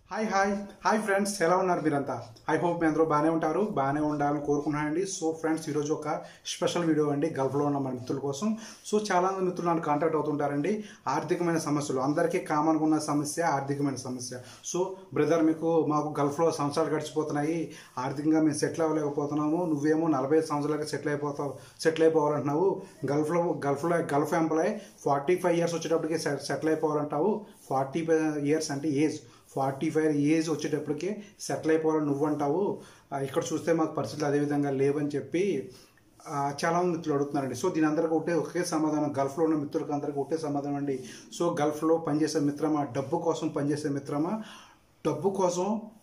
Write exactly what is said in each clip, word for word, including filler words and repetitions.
Hi hi hi friends, ఎలా ఉన్నారు మీరంతా? ఐ హోప్ మీ అందరూ బాగానే ఉంటారు, బాగానే ఉండాలని కోరుకున్నానండి. సో ఫ్రెండ్స్, ఈరోజు ఒక స్పెషల్ వీడియో అండి గల్ఫ్లో ఉన్న మన మిత్రుల కోసం. సో చాలామంది మిత్రులు నన్ను కాంటాక్ట్ అవుతుంటారండి. ఆర్థికమైన సమస్యలు, అందరికీ కామన్గా ఉన్న సమస్య ఆర్థికమైన సమస్య. సో బ్రదర్, మీకు మాకు గల్ఫ్లో సంవత్సరాలు గడిచిపోతున్నాయి, ఆర్థికంగా మేము సెటిల్ అవ్వలేకపోతున్నాము, నువ్వేమో నలభై ఐదు సంవత్సరాలకి సెటిల్ అయిపోతావు సెటిల్ అయిపోవాలంటున్నావు. గల్ఫ్లో గల్ఫ్లో gulf employ forty five years వచ్చేటప్పటికి సెటిల్ అయిపోవాలంటావు. ఫార్టీ ఫైవ్ ఇయర్స్ అంటే ఏజ్ ఫార్టీ ఫైవ్ ఏజ్ వచ్చేటప్పటికి సెటిల్ అయిపోవాలని నువ్వు అంటావు. ఇక్కడ చూస్తే మాకు పరిస్థితులు అదేవిధంగా లేవని చెప్పి చాలామంది మిత్రులు అడుగుతున్నారండి. సో దీని అందరికీ ఒకటే ఒకే సమాధానం, గల్ఫ్లో ఉన్న మిత్రులకు అందరికీ ఒకటే సమాధానం అండి. సో గల్ఫ్లో పనిచేసే మిత్రమా, డబ్బు కోసం పనిచేసే మిత్రమా, డబ్బు కోసం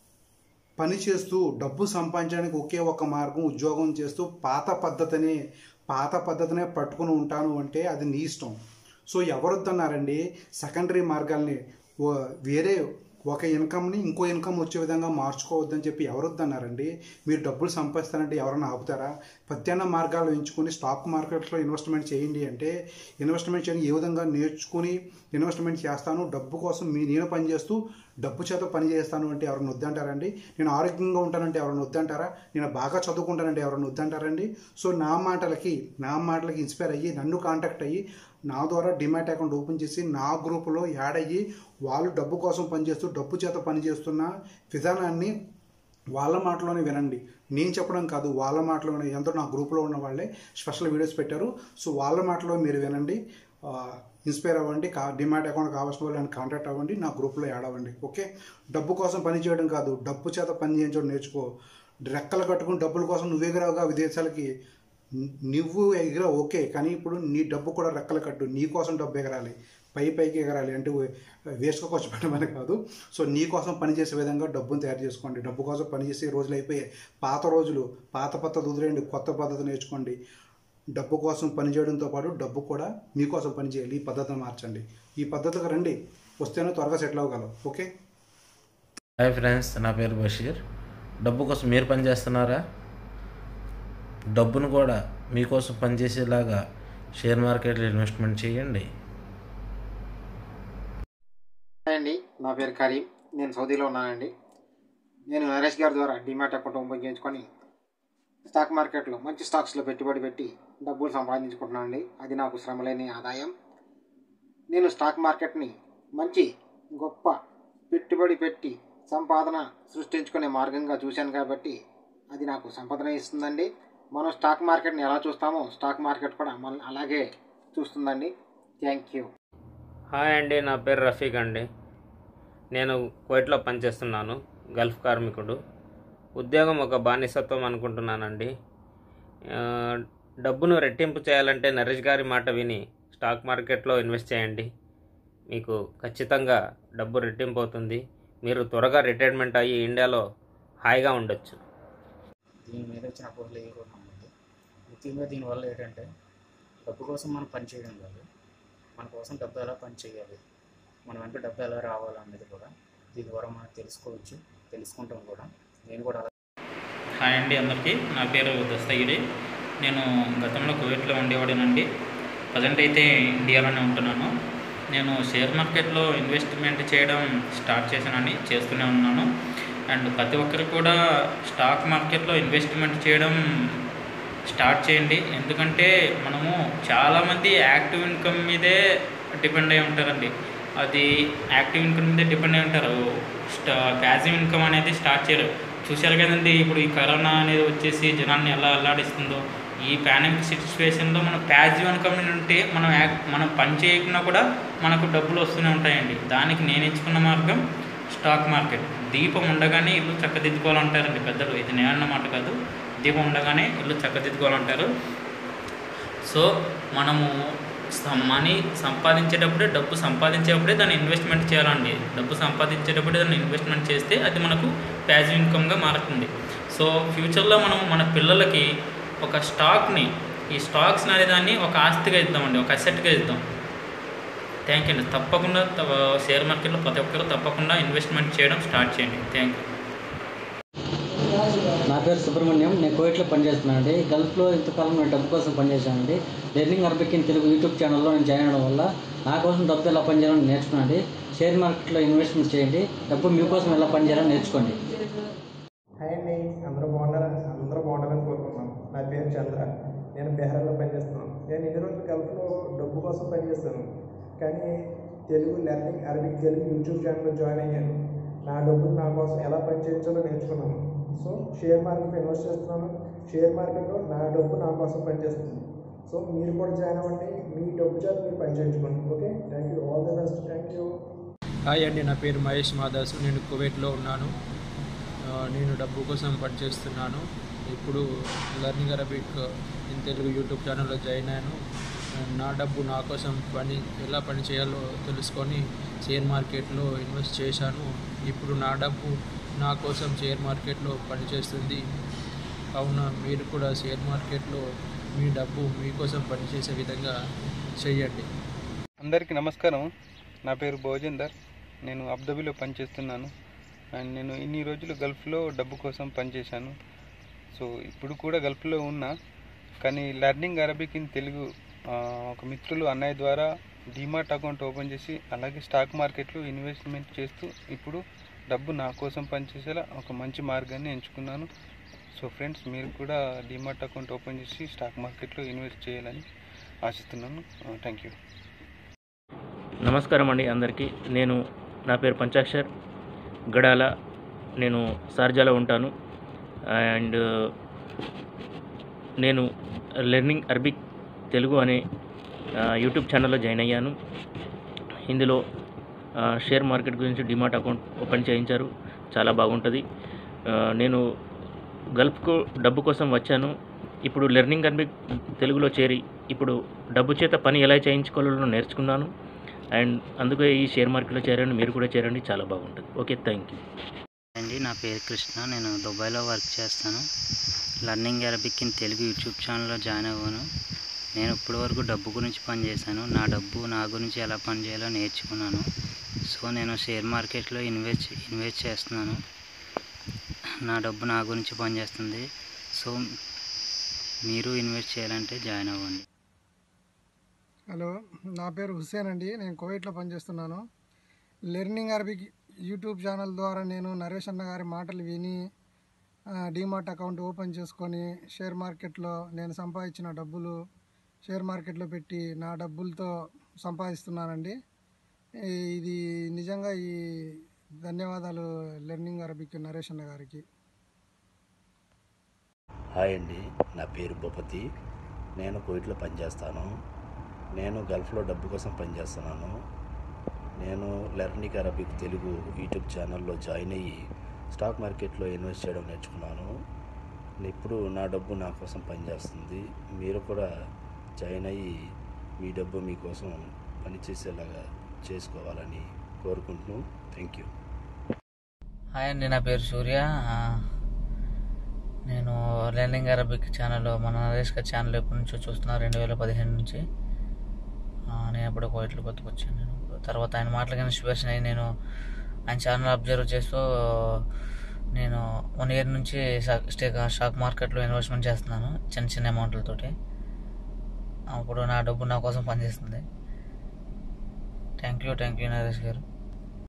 పని చేస్తూ డబ్బు సంపాదించడానికి ఒకే ఒక మార్గం ఉద్యోగం చేస్తూ పాత పద్ధతిని పాత పద్ధతినే పట్టుకుని ఉంటాను అంటే అది నీ ఇష్టం. సో ఎవరొద్దన్నారండి సెకండరీ మార్గాల్ని, వేరే ఒక ఇన్కమ్ని ఇంకో ఇన్కమ్ వచ్చే విధంగా మార్చుకోవద్దని చెప్పి ఎవరొద్దన్నారండి? మీరు డబ్బులు సంపాదిస్తారంటే ఎవరైనా ఆపుతారా? ప్రత్యామ్నాయ మార్గాలు ఎంచుకొని స్టాక్ మార్కెట్లో ఇన్వెస్ట్మెంట్ చేయండి అంటే ఇన్వెస్ట్మెంట్ చేయండి, ఏ విధంగా నేర్చుకుని ఇన్వెస్ట్మెంట్ చేస్తాను, డబ్బు కోసం మీ నేను పనిచేస్తూ డబ్బు చేత పని చేస్తాను అంటే ఎవరైనా వద్దంటారండి? నేను ఆరోగ్యంగా ఉంటానంటే ఎవరైనా వద్దంటారా? నేను బాగా చదువుకుంటానంటే ఎవరైనా వద్దంటారండి? సో నా మాటలకి నా మాటలకి ఇన్స్పైర్ అయ్యి నన్ను కాంటాక్ట్ అయ్యి నా ద్వారా డిమాట్ అకౌంట్ ఓపెన్ చేసి నా గ్రూపులో యాడ్ అయ్యి వాళ్ళు డబ్బు కోసం పనిచేస్తూ డబ్బు చేత పనిచేస్తున్న విధానాన్ని వాళ్ళ మాటలోనే వినండి. నేను చెప్పడం కాదు, వాళ్ళ మాటలోనే. ఎంతో నా గ్రూప్లో ఉన్న వాళ్ళే స్పెషల్ వీడియోస్ పెట్టారు. సో వాళ్ళ మాటలో మీరు వినండి, ఇన్స్పైర్ అవ్వండి. కా డిమాట్ అకౌంట్ కావాల్సిన వాళ్ళని కాంటాక్ట్ అవ్వండి, నా గ్రూప్లో యాడ్ అవ్వండి. ఓకే, డబ్బు కోసం పని చేయడం కాదు, డబ్బు చేత పని చేయించడం నేర్చుకో. రెక్కలు కట్టుకుని డబ్బుల కోసం నువ్వు ఎగిరావుగా విదేశాలకి, నువ్వు ఎగిరా ఓకే, కానీ ఇప్పుడు నీ డబ్బు కూడా రెక్కలు కట్టు. నీ కోసం డబ్బు ఎగరాలి, పై పైకి ఎగరాలి. అంటే వేస్ట్గా ఖర్చు పెట్టమని కాదు. సో నీ కోసం పనిచేసే విధంగా డబ్బును తయారు చేసుకోండి. డబ్బు కోసం పనిచేసే రోజులు అయిపోయాయి, పాత రోజులు, పాత పద్ధతి వదిలేయండి, కొత్త పద్ధతి నేర్చుకోండి. డబ్బు కోసం పనిచేయడంతో పాటు డబ్బు కూడా మీకోసం పనిచేయాలి. ఈ పద్ధతిని మార్చండి, ఈ పద్ధతికి రండి, వస్తేనే త్వరగా సెటిల్ అవ్వగలవు. ఓకే. హాయ్ ఫ్రెండ్స్, నా పేరు బషీర్. డబ్బు కోసం మీరు పనిచేస్తున్నారా? డబ్బును కూడా మీకోసం పనిచేసేలాగా షేర్ మార్కెట్లో ఇన్వెస్ట్మెంట్ చేయండి. హాయ్ అండి, నా పేరు కరీం. నేను సౌదీలో ఉన్నానండి. నేను నరేష్ గారి ద్వారా డిమాట్ అకౌంట్ ఓపెన్ చేయించుకొని స్టాక్ మార్కెట్లో మంచి స్టాక్స్లో పెట్టుబడి పెట్టి డబ్బులు సంపాదించుకుంటున్నాను అండి. అది నాకు శ్రమలేని ఆదాయం. నేను స్టాక్ మార్కెట్ని మంచి గొప్ప పెట్టుబడి పెట్టి సంపాదన సృష్టించుకునే మార్గంగా చూశాను కాబట్టి అది నాకు సంపదన ఇస్తుందండి. మనం స్టాక్ మార్కెట్ని ఎలా చూస్తామో స్టాక్ మార్కెట్ కూడా మనం అలాగే చూస్తుందండి. Thank you. హాయ్ అండి, నా పేరు రఫీక్ అండి. నేను కువైట్లో పనిచేస్తున్నాను, గల్ఫ్ కార్మికుడు. ఉద్యోగం ఒక బానిసత్వం అనుకుంటున్నానండి. డబ్బును రెట్టింపు చేయాలంటే నరేష్ గారి మాట విని స్టాక్ మార్కెట్లో ఇన్వెస్ట్ చేయండి. మీకు ఖచ్చితంగా డబ్బు రెట్టింపు అవుతుంది. మీరు త్వరగా రిటైర్మెంట్ అయ్యి ఇండియాలో హాయిగా ఉండొచ్చు. దీని మీద వచ్చిన అపోహలు ఏవి కూడా నమ్మద్దు. ముఖ్యంగా దీనివల్ల ఏంటంటే డబ్బు కోసం మనం పని చేయడం కాదు, మన కోసం డబ్బు ఎలా పని చేయాలి, మన వెంట డబ్బు ఎలా రావాలనేది కూడా దీని ద్వారా మనం తెలుసుకోవచ్చు, తెలుసుకుంటాం కూడా. నేను కూడా అలా. హాయ్ అండి అందరికీ, నా పేరు దస్తగిరి. నేను గతంలో కువైట్లో ఉండేవాడినండి. ప్రజెంట్ అయితే ఇండియాలోనే ఉంటున్నాను. నేను షేర్ మార్కెట్లో ఇన్వెస్ట్మెంట్ చేయడం స్టార్ట్ చేశానని చేస్తూనే ఉన్నాను. అండ్ ప్రతి ఒక్కరు కూడా స్టాక్ మార్కెట్లో ఇన్వెస్ట్మెంట్ చేయడం స్టార్ట్ చేయండి. ఎందుకంటే మనము చాలామంది యాక్టివ్ ఇన్కమ్ మీదే డిపెండ్ అయి ఉంటారండి. అది యాక్టివ్ ఇన్కమ్ మీదే డిపెండ్ అయి ఉంటారు. స్టా ప్యాసివ్ ఇన్కమ్ అనేది స్టార్ట్ చేయరు. చూశారు కదండి, ఇప్పుడు ఈ కరోనా అనేది వచ్చేసి జనాన్ని ఎలా అల్లాడిస్తుందో. ఈ పాండమిక్ సిచ్యువేషన్లో మనం ప్యాసివ్ ఇన్కమ్ ఉంటే మనం యాక్ మనం పని చేయకుండా కూడా మనకు డబ్బులు వస్తూనే ఉంటాయండి. దానికి నేను ఎంచుకున్న మార్గం స్టాక్ మార్కెట్. దీపం ఉండగానే ఇల్లు చక్కదిద్దుకోవాలంటారండి పెద్దలు. ఇది నేనన్న మాట కాదు, దీపం ఉండగానే ఇల్లు చక్కదిద్దుకోవాలంటారు. సో మనము మనీ సంపాదించేటప్పుడే, డబ్బు సంపాదించేటప్పుడే దాన్ని ఇన్వెస్ట్మెంట్ చేయాలండి. డబ్బు సంపాదించేటప్పుడే దాన్ని ఇన్వెస్ట్మెంట్ చేస్తే అది మనకు ప్యాసివ్ ఇన్కమ్గా మారుతుంది. సో ఫ్యూచర్లో మనం మన పిల్లలకి ఒక స్టాక్ని, ఈ స్టాక్స్ అనే దాన్ని ఒక ఆస్తిగా ఇద్దామండి, ఒక అసెట్గా ఇద్దాం. థ్యాంక్ యూ అండి. తప్పకుండా షేర్ మార్కెట్లో ప్రతి ఒక్కరు తప్పకుండా ఇన్వెస్ట్మెంట్ చేయడం స్టార్ట్ చేయండి. Thank you. నా పేరు సుబ్రహ్మణ్యం. నేను కువైట్లో పనిచేస్తున్నానండి. గల్ఫ్లో ఇంతకాలం నేను డబ్బు కోసం పనిచేశానండి. Learning Arabic in Telugu YouTube ఛానల్లో నేను జాయిన్ అవ్వడం వల్ల నా కోసం డబ్బు ఎలా పనిచేయాలని నేర్చుకున్నానండి. షేర్ మార్కెట్లో ఇన్వెస్ట్మెంట్ చేయండి. డబ్బు మీకోసం ఎలా పనిచేయాలో నేర్చుకోండి. హాయ్ అండి, అందరూ బాగున్నారా? అందరూ బాగుండాలని కోరుకుంటున్నాను. నా పేరు చంద్ర, నేను బెహ్రాలో పనిచేస్తున్నాను. నేను ఇన్ని రోజులు గల్ఫ్లో డబ్బు కోసం పనిచేస్తాను, కానీ Telugu learning Arabic Telugu YouTube ఛానల్లో జాయిన్ అయ్యాను. నా డబ్బులు నా కోసం ఎలా పనిచేయించాలో నేర్చుకున్నాను. సో షేర్ మార్కెట్లో ఇన్వెస్ట్ చేస్తున్నాను. షేర్ మార్కెట్లో నా డబ్బు నా కోసం పనిచేస్తుంది. సో మీరు కూడా జాయిన్ అవ్వండి, మీ డబ్బు చేత మీరు పనిచేయించుకోండి. Okay, thank you, all the best, thank you. Hi అండి, నా పేరు మహేష్ మాదాసు, నేను కువైట్లో ఉన్నాను. నేను డబ్బు కోసం పనిచేస్తున్నాను. ఇప్పుడు learning Arabic in Telugu YouTube ఛానల్లో జాయిన్ అయ్యాను. నా డబ్బు నా కోసం పని ఎలా పని చేయాలో తెలుసుకొని షేర్ మార్కెట్లో ఇన్వెస్ట్ చేశాను. ఇప్పుడు నా డబ్బు నా కోసం షేర్ మార్కెట్లో పనిచేస్తుంది. కావున మీరు కూడా షేర్ మార్కెట్లో మీ డబ్బు మీకోసం పనిచేసే విధంగా చేయండి. అందరికీ నమస్కారం. నా పేరు భోజేందర్, నేను అబుదాబిలో పనిచేస్తున్నాను. అండ్ నేను ఇన్ని రోజులు గల్ఫ్లో డబ్బు కోసం పనిచేశాను. సో ఇప్పుడు కూడా గల్ఫ్లో ఉన్నా, కానీ లెర్నింగ్ అరబిక్ ఇన్ తెలుగు ఒక మిత్రులు అన్నయ్య ద్వారా డీమార్ట్ అకౌంట్ ఓపెన్ చేసి అలాగే స్టాక్ మార్కెట్లో ఇన్వెస్ట్మెంట్ చేస్తూ ఇప్పుడు డబ్బు నా కోసం పనిచేసేలా ఒక మంచి మార్గాన్ని ఎంచుకున్నాను. సో ఫ్రెండ్స్, మీరు కూడా డీమార్ట్ అకౌంట్ ఓపెన్ చేసి స్టాక్ మార్కెట్లో ఇన్వెస్ట్ చేయాలని ఆశిస్తున్నాను. Thank you. నమస్కారం అండి అందరికీ. నేను నా పేరు పంచాక్షర్ గడాల, నేను షార్జాలో ఉంటాను. అండ్ నేను లెర్నింగ్ అరబిక్ తెలుగు అనే యూట్యూబ్ ఛానల్లో జాయిన్ అయ్యాను. ఇందులో షేర్ మార్కెట్ గురించి డిమార్ట్ అకౌంట్ ఓపెన్ చేయించారు, చాలా బాగుంటుంది. నేను గల్ఫ్కు డబ్బు కోసం వచ్చాను. ఇప్పుడు లెర్నింగ్ అరబిక్ తెలుగులో చేరి ఇప్పుడు డబ్బు చేత పని ఎలా చేయించుకోవాలో నేర్చుకున్నాను. అండ్ అందుకే ఈ షేర్ మార్కెట్లో చేరండి, మీరు కూడా చేరండి, చాలా బాగుంటుంది. ఓకే, థ్యాంక్ యూ అండి. నా పేరు కృష్ణ, నేను దుబాయ్లో వర్క్ చేస్తాను. Learning Arabic in Telugu YouTube ఛానల్లో జాయిన్ అవ్వాను. నేను ఇప్పటి వరకు డబ్బు గురించి పనిచేశాను. నా డబ్బు నా గురించి ఎలా పనిచేయాలో నేర్చుకున్నాను. సో నేను షేర్ మార్కెట్లో ఇన్వెస్ట్ ఇన్వెస్ట్ చేస్తున్నాను. నా డబ్బు నా గురించి పనిచేస్తుంది. సో మీరు ఇన్వెస్ట్ చేయాలంటే జాయిన్ అవ్వండి. హలో, నా పేరు హుస్సేన్ అండి, నేను కువైట్లో పనిచేస్తున్నాను. లెర్నింగ్ అరబిక్ యూట్యూబ్ ఛానల్ ద్వారా నేను నరేష్ అన్న గారి మాటలు విని డీమార్ట్ అకౌంట్ ఓపెన్ చేసుకొని షేర్ మార్కెట్లో నేను సంపాదించిన డబ్బులు షేర్ మార్కెట్లో పెట్టి నా డబ్బులతో సంపాదిస్తున్నానండి. ఇది నిజంగా ఈ ధన్యవాదాలు లెర్నింగ్ అరబిక్ నరేష్ అన్న గారికి. హాయ్ అండి, నా పేరు భూపతి, నేను కువైట్లో పనిచేస్తాను. నేను గల్ఫ్లో డబ్బు కోసం పనిచేస్తున్నాను. నేను లెర్నింగ్ అరబిక్ తెలుగు యూట్యూబ్ ఛానల్లో జాయిన్ అయ్యి స్టాక్ మార్కెట్లో ఇన్వెస్ట్ చేయడం నేర్చుకున్నాను. ఇప్పుడు నా డబ్బు నా కోసం పనిచేస్తుంది. మీరు కూడా జాయిన్ అయ్యి మీ డబ్బు మీకోసం పనిచేసేలాగా చేసుకోవాలని కోరుకుంటున్నాను. Thank you. హాయ్ అండి, నా పేరు సూర్య, నేను లెర్నింగ్ అరబిక్ ఛానల్ మన నరేష్ గారి ఛానల్ ఎప్పటి నుంచో చూస్తున్నాను, రెండు వేల పదిహేను నుంచి. నేను ఎప్పుడో కోయిట్లో కొత్తకు వచ్చాను. నేను తర్వాత ఆయన మాటలకి ఇన్స్పిరేషన్ అయ్యి నేను ఆయన ఛానల్ అబ్జర్వ్ చేస్తూ నేను వన్ ఇయర్ నుంచి స్టాక్ స్టాక్ మార్కెట్లో ఇన్వెస్ట్మెంట్ చేస్తున్నాను చిన్న చిన్న అమౌంట్లతోటి. అప్పుడు నా డబ్బు నా కోసం పనిచేస్తుంది. Thank you thank you Naresh గారు.